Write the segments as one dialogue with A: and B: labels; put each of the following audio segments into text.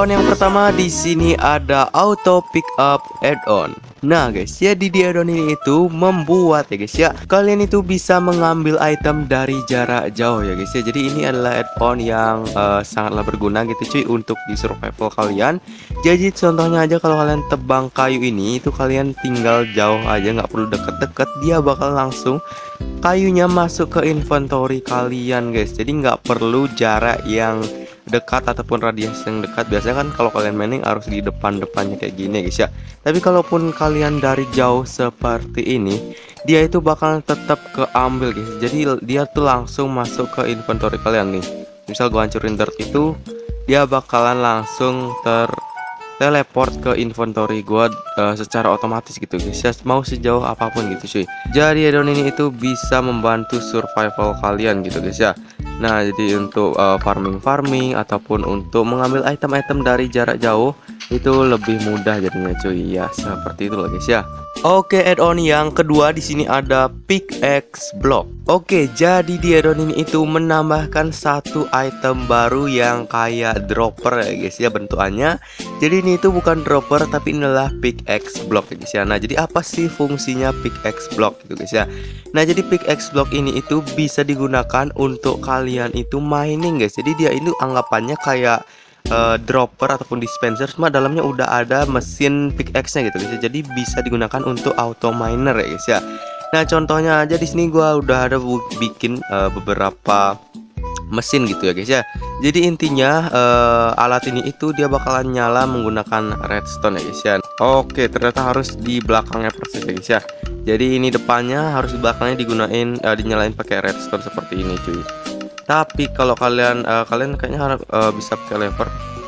A: add-on yang pertama di sini ada auto pick up add-on. Nah guys, jadi di add-on ini itu membuat ya guys ya, kalian itu bisa mengambil item dari jarak jauh ya guys ya. Jadi ini adalah add-on yang sangatlah berguna gitu cuy untuk di survival kalian. Jadi contohnya aja kalau kalian tebang kayu ini itu kalian tinggal jauh aja, nggak perlu deket-deket, dia bakal langsung kayunya masuk ke inventory kalian guys. Jadi nggak perlu jarak yang dekat ataupun radius yang dekat. Biasanya kan kalau kalian mining harus di depannya kayak gini guys ya. Tapi kalaupun kalian dari jauh seperti ini, dia itu bakal tetap keambil guys. Jadi dia tuh langsung masuk ke inventory kalian nih. Misal gua hancurin dirt itu, dia bakalan langsung teleport ke inventory gua secara otomatis gitu guys ya, mau sejauh apapun gitu cuy. Jadi add-on ini itu bisa membantu survival kalian gitu guys ya. Nah jadi untuk farming ataupun untuk mengambil item-item dari jarak jauh itu lebih mudah jadinya cuy ya, seperti itu loh guys ya. Oke, add-on yang kedua di sini ada pickaxe block. Oke, jadi di add-on ini itu menambahkan satu item baru yang kayak dropper ya guys ya bentukannya. Jadi ini itu bukan dropper tapi ini adalah pickaxe block ya guys ya. Nah, jadi apa sih fungsinya pickaxe block gitu guys ya? Nah, jadi pickaxe block ini itu bisa digunakan untuk kalian itu mining guys. Jadi dia itu anggapannya kayak dropper ataupun dispenser, cuma dalamnya udah ada mesin pickaxe-nya gitu guys. Jadi bisa digunakan untuk auto miner ya guys ya. Nah, contohnya aja di sini gua udah ada bikin beberapa mesin gitu ya guys ya. Jadi intinya alat ini itu dia bakalan nyala menggunakan redstone ya guys ya. Oke, ternyata harus di belakangnya persis ya guys ya. Jadi ini depannya harus di belakangnya dinyalain pakai redstone seperti ini cuy. Tapi kalau kalian kayaknya harus bisa pakai lever.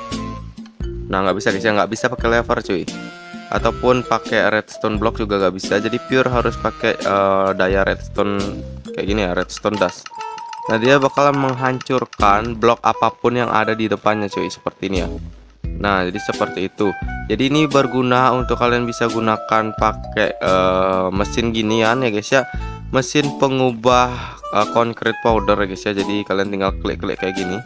A: Nah nggak bisa guys ya, nggak bisa pakai lever cuy. Ataupun pakai redstone block juga nggak bisa. Jadi pure harus pakai daya redstone kayak gini ya, redstone dust. Nah dia bakalan menghancurkan blok apapun yang ada di depannya cuy, seperti ini ya. Nah jadi seperti itu. Jadi ini berguna untuk kalian bisa gunakan pakai mesin ginian ya guys ya. Mesin pengubah concrete powder ya guys ya. Jadi kalian tinggal klik-klik kayak gini.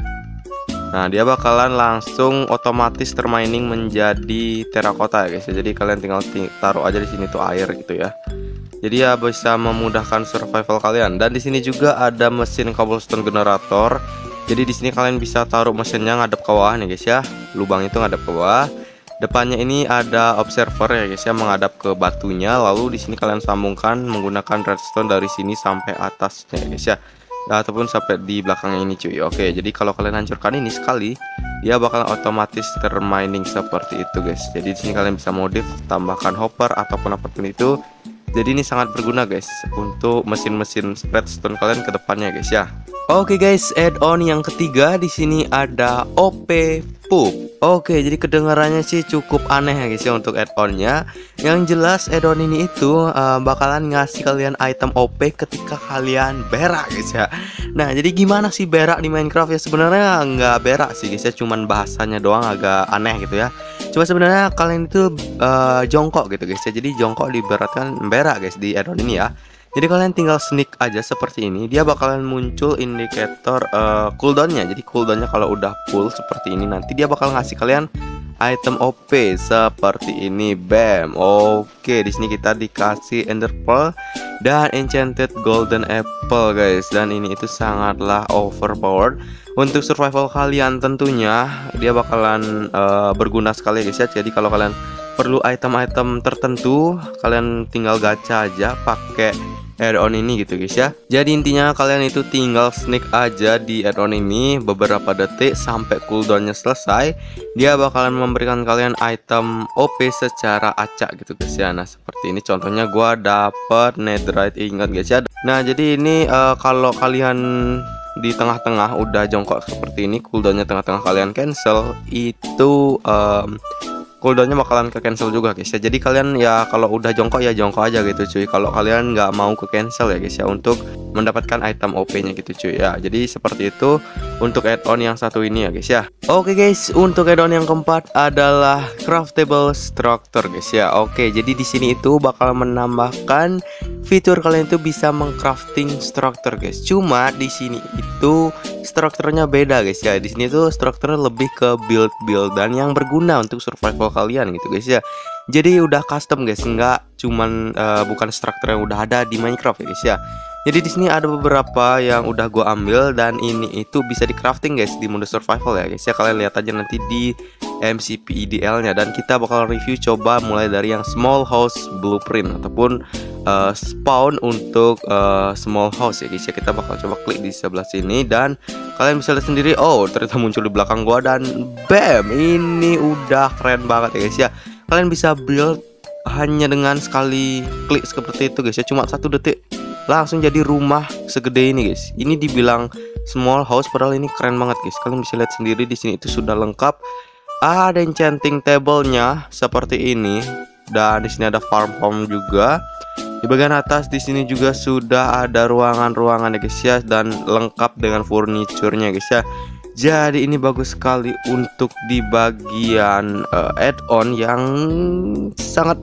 A: Nah dia bakalan langsung otomatis termining menjadi terakota ya guys ya. Jadi kalian tinggal taruh aja di sini tuh air gitu ya. Jadi ya bisa memudahkan survival kalian. Dan di sini juga ada mesin cobblestone generator. Jadi di sini kalian bisa taruh mesinnya ngadep ke bawah nih guys ya. Lubang itu ngadep ke bawah. Depannya ini ada observer ya guys ya, menghadap ke batunya. Lalu di sini kalian sambungkan menggunakan redstone dari sini sampai atasnya ya guys ya. Ataupun sampai di belakangnya ini cuy. Oke, jadi kalau kalian hancurkan ini sekali, dia bakal otomatis termining seperti itu guys. Jadi di sini kalian bisa modif, tambahkan hopper ataupun apapun itu. Jadi ini sangat berguna guys untuk mesin-mesin redstone kalian ke depannya guys ya. Oke guys, add-on yang ketiga di sini ada OP Poop. Oke, jadi kedengarannya sih cukup aneh ya guys ya untuk add-onnya. Yang jelas add-on ini itu bakalan ngasih kalian item OP ketika kalian berak guys ya. Nah, jadi gimana sih berak di Minecraft ya? Sebenarnya nggak berak sih guys ya, cuman bahasanya doang agak aneh gitu ya. Cuma sebenarnya kalian itu jongkok gitu guys ya. Jadi jongkok diberatkan berak guys di add-on ini ya. Jadi kalian tinggal sneak aja seperti ini, dia bakalan muncul indikator cooldownnya. Jadi cooldownnya kalau udah full seperti ini, nanti dia bakal ngasih kalian item OP seperti ini, bam. Oke, di sini kita dikasih ender pearl dan enchanted golden apple guys. Dan ini itu sangatlah overpowered untuk survival kalian. Tentunya dia bakalan berguna sekali guys ya. Jadi kalau kalian perlu item-item tertentu, kalian tinggal gacha aja pakai add-on ini gitu guys ya. Jadi intinya kalian itu tinggal sneak aja di add-on ini beberapa detik sampai cooldownnya selesai. Dia bakalan memberikan kalian item OP secara acak gitu guys ya. Nah seperti ini contohnya gua dapet netherite ingot guys ya. Nah jadi ini kalau kalian di tengah-tengah udah jongkok seperti ini, cooldownnya tengah-tengah kalian cancel, itu cooldownnya bakalan ke cancel juga guys ya. Jadi kalian ya kalau udah jongkok ya jongkok aja gitu cuy. Kalau kalian nggak mau ke cancel ya guys ya, untuk mendapatkan item OP nya gitu cuy ya. Jadi seperti itu untuk add-on yang satu ini ya guys ya. Oke guys, untuk add-on yang keempat adalah craftable structure guys ya. Oke, jadi di sini itu bakal menambahkan fitur kalian itu bisa mengcrafting struktur guys. Cuma di sini itu strukturnya beda guys ya. Di sini tuh strukturnya lebih ke build dan yang berguna untuk survival kalian gitu guys ya. Jadi udah custom guys, nggak cuman bukan struktur yang udah ada di Minecraft ya guys ya. Jadi di sini ada beberapa yang udah gua ambil dan ini itu bisa di crafting guys di mode survival ya guys ya. Kalian lihat aja nanti di MCP IDL-nya, dan kita bakal review coba mulai dari yang small house blueprint ataupun spawn untuk small house ya guys ya. Kita bakal coba klik di sebelah sini dan kalian bisa lihat sendiri, oh ternyata muncul di belakang gua dan bam, ini udah keren banget ya guys ya. Kalian bisa build hanya dengan sekali klik seperti itu guys ya, cuma 1 detik langsung jadi rumah segede ini guys. Ini dibilang small house padahal ini keren banget guys. Kalian bisa lihat sendiri di sini itu sudah lengkap. Ada enchanting table-nya seperti ini dan di sini ada farm juga. Di bagian atas di sini juga sudah ada ruangan-ruangan ya guys ya, dan lengkap dengan furniture-nya guys ya. Jadi ini bagus sekali untuk di bagian add-on yang sangat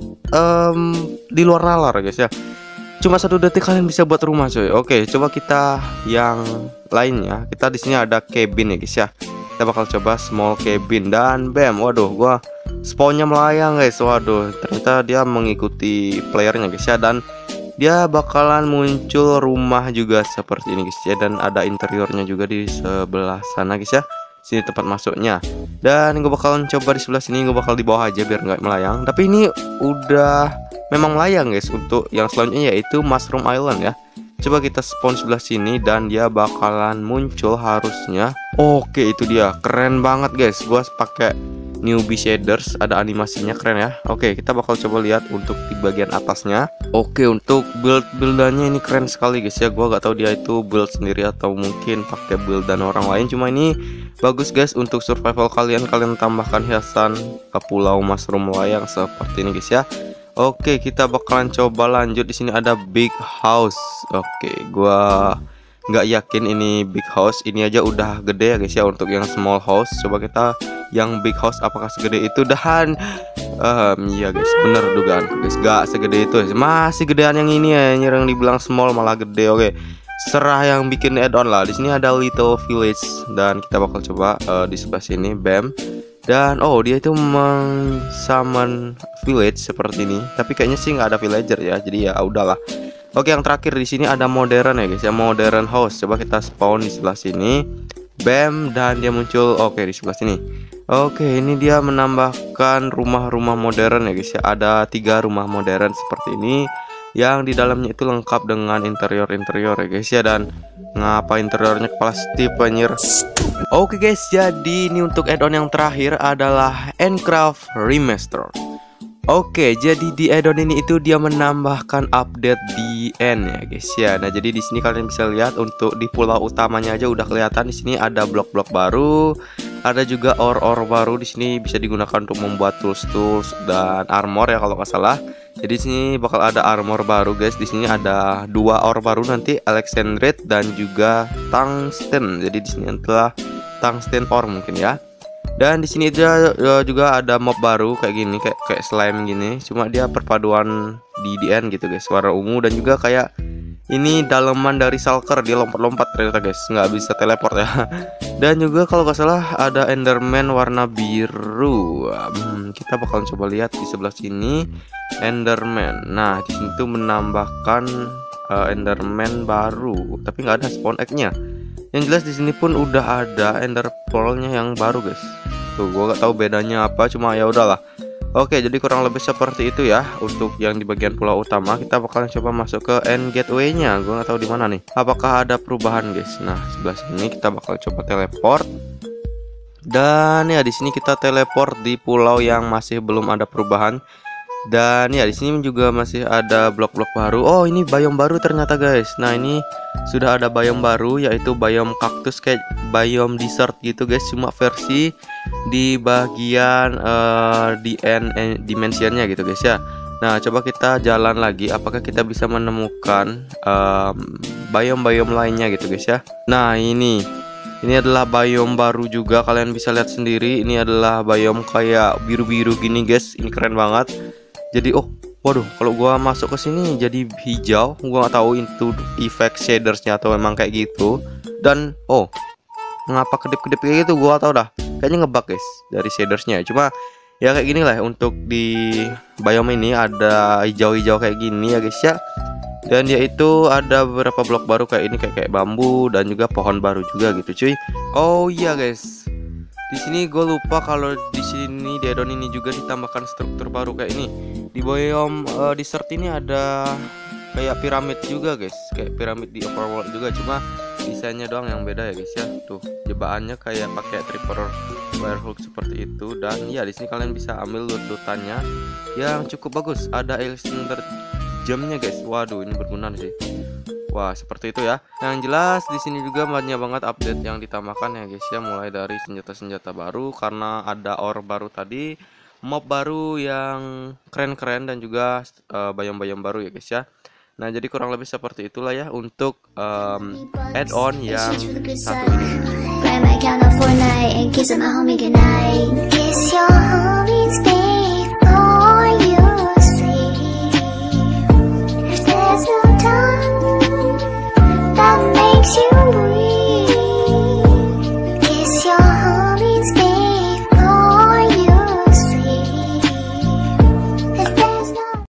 A: di luar nalar guys ya. Cuma 1 detik kalian bisa buat rumah coy. Oke, coba kita yang lainnya. Kita di sini ada cabin ya guys ya. Kita bakal coba small cabin dan bam, waduh, gua spawnnya melayang guys. Waduh, ternyata dia mengikuti playernya guys ya, dan dia bakalan muncul rumah juga seperti ini guys ya, dan ada interiornya juga di sebelah sana guys ya. Sini tempat masuknya. Dan gue bakalan coba di sebelah sini, gue bakal di bawah aja biar nggak melayang. Tapi ini udah memang melayang guys untuk yang selanjutnya, yaitu Mushroom Island ya. Coba kita spawn sebelah sini dan dia bakalan muncul harusnya. Oke, itu dia. Keren banget guys. Gua pakai newbie shaders, ada animasinya keren ya. Oke, kita bakal coba lihat untuk di bagian atasnya. Oke, untuk buildannya ini keren sekali guys ya. Gua gak tahu dia itu build sendiri atau mungkin pakai buildan orang lain. Cuma ini bagus guys untuk survival kalian. Kalian tambahkan hiasan ke pulau mushroom melayang seperti ini guys ya. Oke, kita bakalan coba lanjut. Di sini ada big house. Oke, gua nggak yakin ini big house. Ini aja udah gede ya guys ya untuk yang small house. Coba kita yang big house apakah segede itu. Dan iya guys, bener dugaan guys, gak segede itu. Masih gedean yang ini ya, yang dibilang small malah gede. Oke, serah yang bikin add-on lah. Di sini ada little village dan kita bakal coba di sebelah sini, bam. Dan oh, dia itu summon village seperti ini. Tapi kayaknya sih nggak ada villager ya. Jadi ya udahlah. Oke, yang terakhir di sini ada modern ya guys ya, modern house. Coba kita spawn di sebelah sini. Bam, dan dia muncul oke di sebelah sini. Oke, ini dia menambahkan rumah-rumah modern ya guys ya. Ada 3 rumah modern seperti ini yang di dalamnya itu lengkap dengan interior-interior ya guys ya. Dan ngapa interiornya kepala Steve anjir. Oke guys, jadi ini untuk add-on yang terakhir adalah Endcraft Remaster. Oke, jadi di add-on ini itu dia menambahkan update di end ya guys ya. Nah, jadi di sini kalian bisa lihat untuk di pulau utamanya aja udah kelihatan. Di sini ada blok-blok baru, ada juga ore-ore baru. Di sini bisa digunakan untuk membuat tools-tools dan armor ya kalau nggak salah. Jadi di sini bakal ada armor baru guys. Di sini ada 2 ore baru nanti, Alexandrite dan juga tungsten. Jadi di sini adalah tungsten ore mungkin ya. Dan di sini juga ada mob baru kayak gini, kayak slime gini. Cuma dia perpaduan di DN gitu guys, warna ungu. Dan juga kayak ini daleman dari Shulker, dia lompat-lompat ternyata guys, nggak bisa teleport ya. Dan juga kalau nggak salah ada Enderman warna biru. Kita bakal coba lihat di sebelah sini Enderman. Nah, di sini tuh menambahkan Enderman baru, tapi nggak ada spawn egg-nya. Yang jelas di sini pun udah ada Ender Pearl-nya yang baru guys. Tuh, gua gak tahu bedanya apa, cuma ya udahlah. Oke, jadi kurang lebih seperti itu ya untuk yang di bagian pulau utama. Kita bakalan coba masuk ke end gateway-nya. Gua nggak tahu di mana nih. Apakah ada perubahan guys? Nah, sebelah sini kita bakal coba teleport. Dan ya di sini kita teleport di pulau yang masih belum ada perubahan. Dan ya di sini juga masih ada blok-blok baru. Oh, ini biome baru ternyata guys. Nah, ini sudah ada biome baru yaitu biome kaktus, kayak biome desert gitu guys, cuma versi di bagian dimensionnya gitu guys ya. Nah, coba kita jalan lagi, apakah kita bisa menemukan biome-biome lainnya gitu guys ya. Nah, ini adalah biome baru juga, kalian bisa lihat sendiri. Ini adalah biome kayak biru-biru gini guys. Ini keren banget. Jadi Waduh, kalau gua masuk ke sini jadi hijau. Gua nggak tahu itu efek shadersnya atau memang kayak gitu. Dan oh, ngapa kedip-kedip kayak gitu? Gua tahu dah. Kayaknya ngebug guys dari shadersnya. Cuma ya kayak gini lah untuk di biome ini ada hijau-hijau kayak gini ya guys ya. Dan dia itu ada beberapa blok baru kayak ini kayak bambu dan juga pohon baru juga gitu cuy. Oh iya guys. Di sini gue lupa kalau di sini di addon ini juga ditambahkan struktur baru kayak ini. Di biome desert ini ada kayak piramid juga guys, kayak piramid di overworld juga, cuma desainnya doang yang beda ya guys ya. Tuh jebakannya kayak pakai tripper wire hook seperti itu. Dan ya di sini kalian bisa ambil loot-lootannya yang cukup bagus. Ada extender jamnya guys. Waduh, ini berguna sih. Wah, seperti itu ya. Yang jelas di sini juga banyak banget update yang ditambahkan ya guys ya, mulai dari senjata-senjata baru karena ada ore baru tadi, mob baru yang keren-keren dan juga biome-biome baru ya guys ya. Nah, jadi kurang lebih seperti itulah ya untuk add-on yang satu ini.